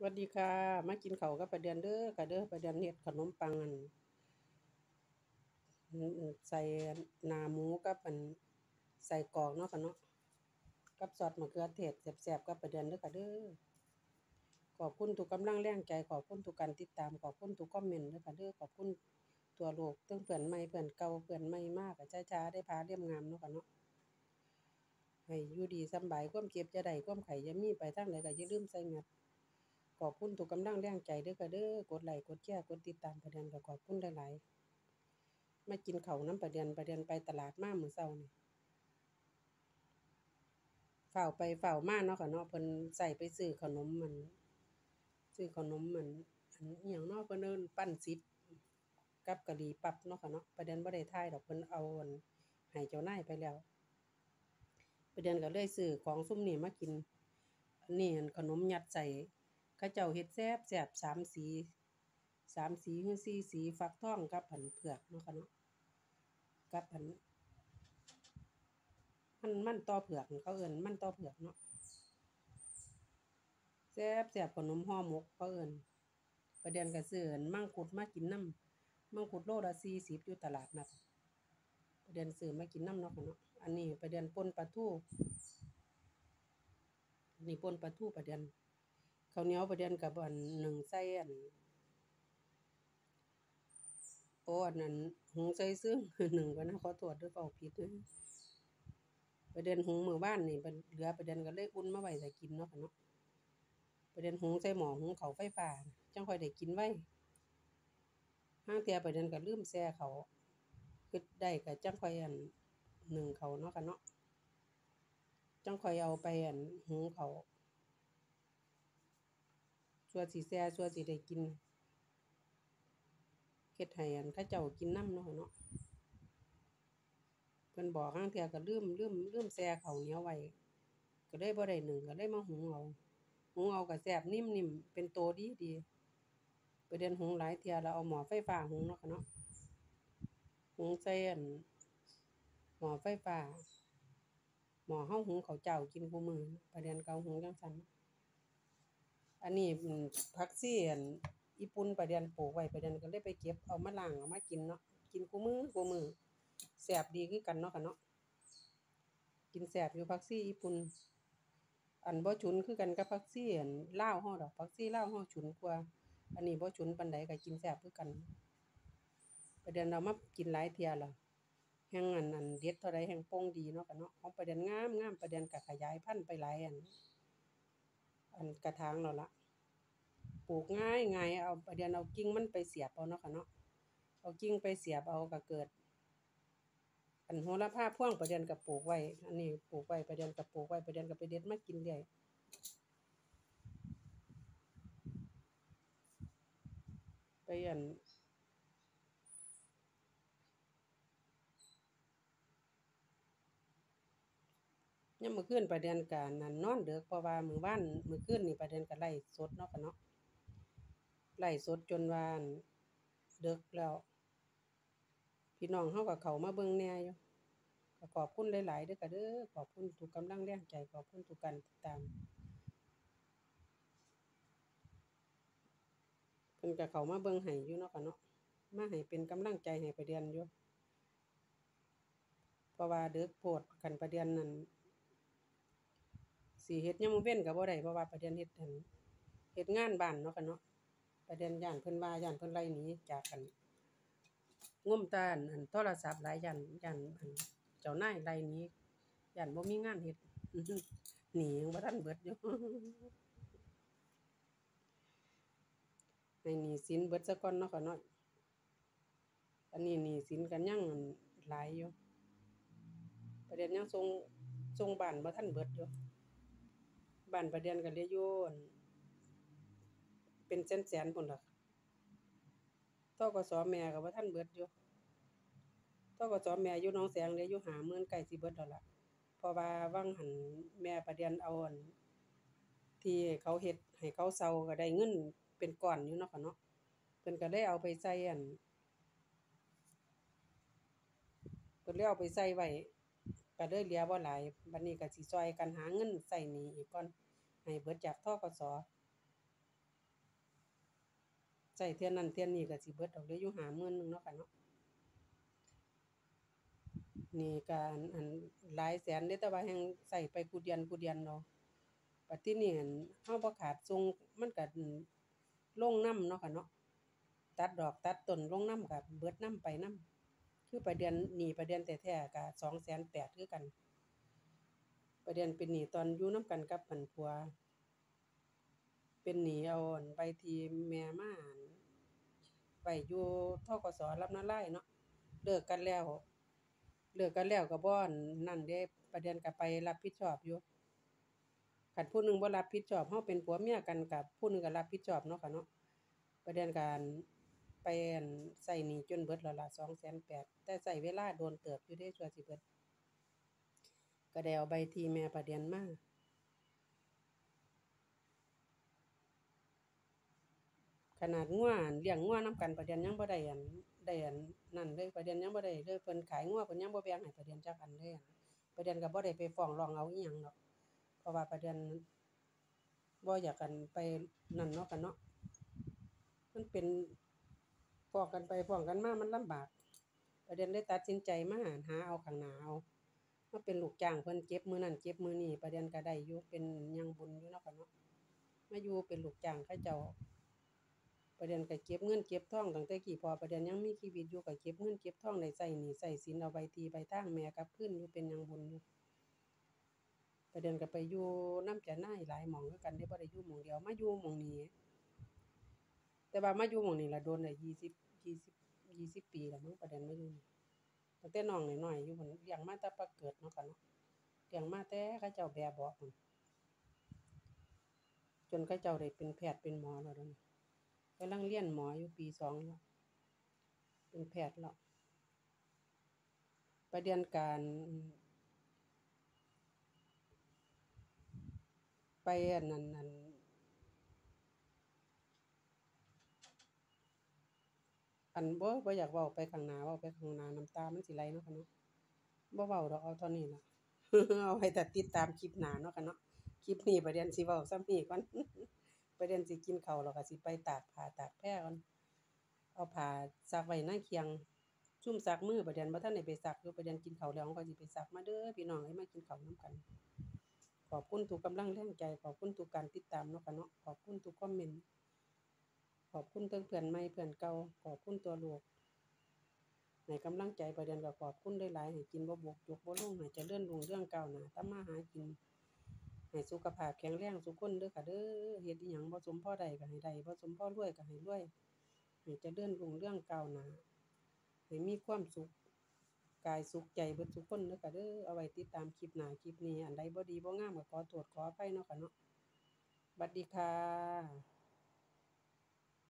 สวัสดีค่ะมากินข้าวกับป้าเดือนเด้อค่ะเด้อป้าเดือนเฮ็ดขนมปังใส่หน้าหมูกับใส่กรอกเนาะค่ะเนาะกับซอสมะเขือเทศแซ่บๆกับป้าเดือนเด้อค่ะเด้อขอบคุณทุกกำลังแรงใจขอบคุณทุกการติดตามขอบคุณทุกคอมเมนต์เด้อค่ะเด้อขอบคุณทั่วโลกทั้งเพื่อนใหม่เพื่อนเก่าเพื่อนใหม่มากก็ช้าๆได้พาเรียมงามเนาะค่ะเนาะให้อยู่ดีสำบายความเจ็บอย่าได้ความไข้อย่ามีไปทางใดก็อย่าลืมใส่แมสขอบคุณทุกกำลังแรงใจเด้อค่ะเด้อกดไลค์กดแชร์กดติดตามป้าเดือนก็ขอบคุณหลายๆ มากินข้าวนำป้าเดือนไปตลาดมามื้อเช้านี่ฟ้าวไปฟ้าวมาเนาะค่ะเนาะเพิ่นใช้ไปซื้อขนมซื้อขนมอิหยังเนาะเพิ่นเอิ้นปั้นสิบกับกะหรี่ปั๊บเนาะค่ะเนาะป้าเดือนบ่ได้ถ่ายดอกเพิ่นเอาให้เจ้านายไปแล้วป้าเดือนก็เลยซื้อของซุมนี้มากินอันนี้ขนมยัดไส้เขาเจ้าเฮ็ดแซ่บๆ3 สีหรือ4สีฟักทองกับเผือกเนาะค่ะเนาะกับมันต่อเผือกเขาเอิ้นมันต่อเผือกเนาะ แซ่บขนมห่อหมกเขาเอิ้นประเดี๋ยวก็ซื้อมังคุดมากินนำมังคุดโลละ40อยู่ตลาดนัดประเดี๋ยวซื้อมากินนำเนาะค่ะเนาะอันนี้ประเดี๋ยวป่นปลาทูอันนี้ป่นปลาทูประเดี๋ยวข้าวเหนียวประเดี๋ยวกับนึ่งใส่โอ้อันนั้นหุงใส่ซึ่งนึ่งก่อนนะขอโทษเด้อเว้าผิดเด้อประเดี๋ยวหุงมื้อวานนี่เหลือประเดี๋ยวก็เลยอุ่นมาไว้ถ้ากินเนาะค่ะเนาะประเดี๋ยวหุงใส่หม้อหุงข้าวไฟฟ้าจังค่อยได้กินไว้ห่างเที่ยประเดี๋ยวก็ลืมแช่ข้าวคิดได้ก็จังค่อยนึ่งข้าวเนาะค่ะเนาะ จังค่อยเอาไปหุงข้าวสั่วสิแซ่สั่วสิได้กินเฮ็ดให้เขาเจ้ากินนำเนาะค่ะเนาะเพิ่นบอกห่างเที่ยก็ลืมแช่ข้าวเหนียวไว้ก็เลยบ่ได้นึ่งก็เลยมาหุงเอาก็แซ่บนิ่มๆเป็นโตดีๆประเด็นหุงหลายเที่ยแล้วเอาหม้อไฟฟ้าหุงเนาะค่ะเนาะหุงใส่หม้อไฟฟ้าหม้อเฮาหุงข้าวเจ้ากินคุมื้อประเด็นก็เอาหุงจั่งซั้นอันนี้ผักซี่ญี่ปุ่นประเด็นปลูกไว้ประเด็นก็เลยไปเก็บเอามาล้างเอามากินเนาะกินคุมื้อแซ่บดีคือกันเนาะค่ะเนาะกินแซ่บอยู่ผักซี่ญี่ปุ่นบ่ฉุนคือกันกับผักซี่ลาวเราดอกผักซี่ลาวเราฉุนกว่าอันนี้บ่ฉุนปานใดก็กินแซ่บคือกันประเด็นเรามากินหลายเที่ยแล้วแฮ่งเด็ดเท่าใดแฮ่งป่งดีเนาะค่ะเนาะของประเด็นงามประเด็นก็ขยายพันธุ์ไปหลายกระถางแล้วล่ะปลูกง่ายเอาประเด็นเอากิ่งมันไปเสียบเอาเนาะค่ะเนาะเอากิ่งไปเสียบเอาก็เกิดโหระพาพวงประเด็นก็ปลูกไว้อันนี้ปลูกไว้ประเด็นก็ปลูกไว้ประเด็นก็ไปเด็ดมากินเรื่อยไปยามมื้อคืนประเด็นก็นอนดึกเพราะว่ามื้อคืนนี่ประเด็นก็ไลฟ์สดเนาะค่ะเนาะไลฟ์สดจนว่าดึกแล้วพี่น้องเราก็เข้ามาเบิ่งแหน่อยู่ก็ขอบคุณหลายๆเด้อค่ะเด้อขอบคุณทุกกำลังแรงใจขอบคุณทุกการติดตามเพิ่นก็เข้ามาเบิ่งให้อยู่เนาะค่ะเนาะมาให้เป็นกำลังใจให้ประเดือนอยู่เพราะว่าดึกโพดคันประเดือนนั้นสิเฮ็ดยามมื้อเว้นก็บ่ได้เพราะว่าประเดือนเฮ็ดงานบ้านเนาะค่ะเนาะประเดือนย้านเพิ่นว่าย้านเพิ่นไล่หนีจากงมแต่โทรศัพท์หลายย้านเจ้านายไล่หนีย้านบ่มีงานเฮ็ดหนี้ยังบ่ทันเบิดอยู่ให้หนี้สินเบิดซะก่อนเนาะค่ะเนาะอันนี้หนี้สินก็ยังหลายอยู่ประเดือนยังส่งบ้านบ่ทันเบิดอยู่บ้านประเดือนก็เหลืออยู่เป็นแสนๆพู้นล่ะธกสแม่ก็บ่ทันเบิดอยู่ธกสแม่อยู่หนองแสงเหลืออยู่50,000ใกล้สิเบิดแล้วล่ะเพราะว่าวังหั้นแม่ประเดือนเอาที่เขาเฮ็ดให้เขาเซาก็ได้เงินเป็นก้อนอยู่เนาะค่ะเนาะเพิ่นก็เลยเอาไปใส่เพิ่นเลยเอาไปใส่ไว้ก็เลยเหลือบ่หลายบัดนี้ก็สิช่วยกันหาเงินใช้หนี้อีกก่อนให้เบิดจากธกสใช้เที่ยนั้นเที่ยนี้ก็สิเบิดดอกเดะอยู่50,000นึงเนาะค่ะเนาะนี่ก็อันหลายแสนเดะแต่ว่าแฮ่งใช้ไปคุเดือนเนาะบัดทีนี้อั่นเราบ่ขาดส่งมันก็ลงนำเนาะค่ะเนาะตัดดอกตัดต้นลงนำก็เบิดนำไปนำคือประเดือนหนี้ประเดือนแท้ๆก็280,000คือกันประเดือนเป็นหนี้ตอนอยู่นำกันกับอั่นผัวเป็นหนี้เอาอั่นใบที่แม่มาอั่นไว้อยู่ธกส. ลำนาลายเนาะเลิกกันแล้วก็บ่อั่นนั่นเดะประเดือนก็ไปรับผิดชอบอยู่คันผู้หนึ่งบ่รับผิดชอบเราเป็นผัวเมียกันก็ผู้หนึ่งก็รับผิดชอบเนาะค่ะเนาะประเดือนก็อั่นไปอั่นใช้หนี้จนเบิดแล้วล่ะ280,000แต่ใช้เวลาโดนเติบอยู่เดะกว่าสิเบิดก็ได้เอาใบที่แม่ประเดือนมาขนาดงัวอั่นเลี้ยงงัวนำกันประเดือนยังบ่ได้อั่นนั่นเลยประเดือนยังบ่ได้เลยเพิ่นขายงัวเพิ่นยังบ่แบ่งให้ประเดือนจักอันเลยประเดือนก็บ่ได้ไปฟ้องร้องเอาอิหยังดอกเพราะว่าประเดือนบ่อยากอั่นไปนั่นเนาะค่ะเนาะมันเป็นฟ้องกันไปฟ้องกันมามันลำบากประเดือนเลยตัดสินใจมาหาเอาข้างหน้าเอามาเป็นลูกจ้างเพิ่นเก็บมื้อนั้นเก็บมื้อนี้ประเดือนก็ได้อยู่เป็นหยังบุญอยู่เนาะค่ะเนาะมาอยู่เป็นลูกจ้างเขาเจ้าประเดือนก็เก็บเงินเก็บทองตั้งแต่กี้พอประเดือนยังมีชีวิตอยู่ก็เก็บเงินเก็บทองได้ใช้หนี้ใช้สินเอาใบที่ใบทางแม่กลับคืนอยู่เป็นหยังบุญอยู่ประเดือนก็ไปอยู่นำเจ้านายหลายหม้องคือกันเดะบ่ได้อยู่หม้องเดียวมาอยู่หม้องนี้แต่ว่ามาอยู่หม้องนี้ล่ะโดนได้20ปีแล้วมั้งประเดือนมาอยู่นี่ตั้งแต่น้องน้อยๆอยู่พุ่นเลี้ยงมาแต่ปะเกิดเนาะค่ะเนาะเลี้ยงมาแต่เขาเจ้าแบเบาะพู้นจนเขาเจ้าได้เป็นแพทย์เป็นหมอแล้วเดี๋ยวนี้กำลังเรียนหมออยู่ปี2แล้วเป็นแพทย์แล้วประเดือนการไปอันนั้นอันบ่อยากเว้าไปข้างหน้าเว้าไปข้างหน้าน้ำตามันสิไหลเนาะค่ะเนาะบ่เว้าดอกเอาเท่านี้ล่ะเอาไว้ถ้าติดตามคลิปหน้าเนาะค่ะเนาะคลิปนี้ประเดือนสิเว้าส่ำนี้ก่อนประเดือนสิกินข้าวแล้วก็สิไปตากผ้าตากแพรก่อนเอาผ้าซักไว้ในเคียงซุมซักมือประเดือนบ่ทันได้ไปซักอยู่ประเดือนกินข้าวแล้วก็สิไปซักมาเด้อพี่น้องเอ้ยมากินข้าวนำกันขอบคุณทุกกำลังแรงใจขอบคุณทุกการติดตามเนาะค่ะเนาะขอบคุณทุกคอมเมนต์ขอบคุณเทั้งเพื่อนใหม่เพื่อนเก่าขอบคุณตัวลูกให้กำลังใจประเดือนก็ขอบคุณหลายๆให้กินบ่บกจกบ่ลงให้เจริญรุ่งเรืองก้าวหน้าทำมาหากินให้สุขภาพแข็งแรงซุคนเด้อค่ะเด้อเฮ็ดอิหยังบ่สมพอใดก็ให้ได้บ่สมพอรวยก็ให้รวยให้เจริญรุ่งเรืองก้าวหน้าให้มีความสุขกายสุขใจเบิดซุคนเด้อค่ะเด้อเอาไว้ติดตามคลิปหน้าคลิปนี้อันใดบ่ดีบ่งามก็ขอโทษขออภัยเนาะค่ะเนาะบัดดีค่ะ